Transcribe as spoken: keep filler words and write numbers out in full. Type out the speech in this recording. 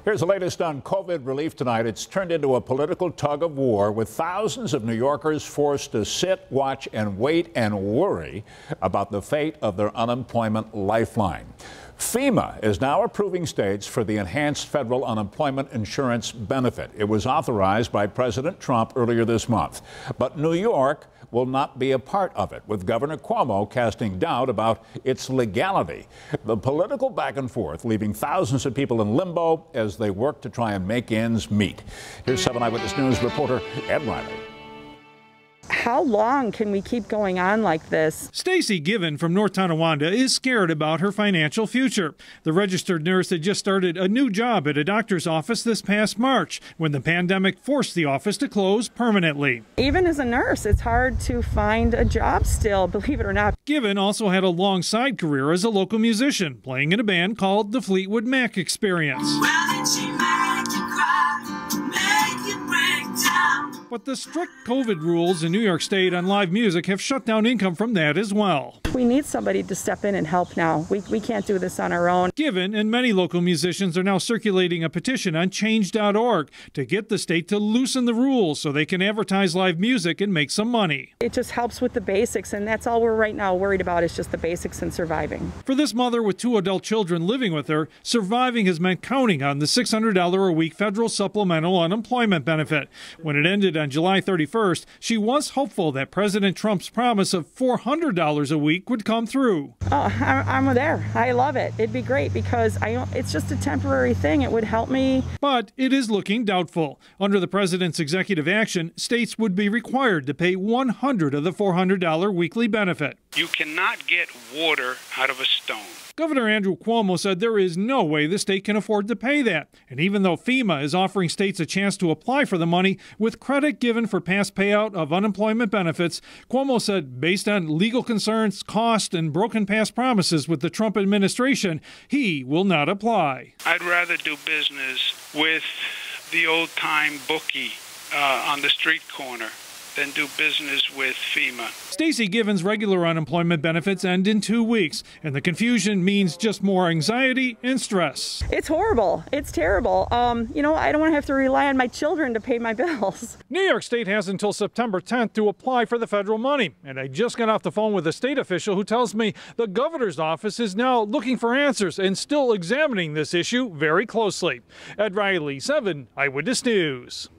Here's the latest on COVID relief tonight. It's turned into a political tug of war with thousands of New Yorkers forced to sit, watch, and wait and worry about the fate of their unemployment lifeline. FEMA is now approving states for the enhanced federal unemployment insurance benefit. It was authorized by President Trump earlier this month. But New York will not be a part of it, with Governor Cuomo casting doubt about its legality. The political back and forth leaving thousands of people in limbo as they work to try and make ends meet. Here's seven Eyewitness News reporter Ed Riley. How long can we keep going on like this? Stacy Given from North Tonawanda is scared about her financial future. The registered nurse had just started a new job at a doctor's office this past March when the pandemic forced the office to close permanently. Even as a nurse, it's hard to find a job still, believe it or not. Given also had a long side career as a local musician, playing in a band called the Fleetwood Mac Experience. Well, did she make you cry, make you break down? But the strict COVID rules in New York State on live music have shut down income from that as well. We need somebody to step in and help now. We, we can't do this on our own. Given and many local musicians are now circulating a petition on change dot org to get the state to loosen the rules so they can advertise live music and make some money. It just helps with the basics, and that's all we're right now worried about is just the basics and surviving. For this mother with two adult children living with her, surviving has meant counting on the six hundred dollars a week federal supplemental unemployment benefit. When it ended on July thirty-first, she was hopeful that President Trump's promise of four hundred dollars a week would come through. Oh, I'm there. I love it. It'd be great because I, it's just a temporary thing. It would help me. But it is looking doubtful. Under the president's executive action, states would be required to pay one hundred of the four hundred dollars weekly benefit. You cannot get water out of a stone. Governor Andrew Cuomo said there is no way the state can afford to pay that. And even though FEMA is offering states a chance to apply for the money with credit given for past payout of unemployment benefits, Cuomo said based on legal concerns, cost, and broken past promises with the Trump administration, he will not apply. I'd rather do business with the old-time bookie uh, on the street corner than do business with FEMA. Stacy Given's regular unemployment benefits end in two weeks, and the confusion means just more anxiety and stress. It's horrible. It's terrible. Um, you know, I don't want to have to rely on my children to pay my bills. New York State has until September tenth to apply for the federal money, and I just got off the phone with a state official who tells me the governor's office is now looking for answers and still examining this issue very closely. Ed Riley, seven Eyewitness News.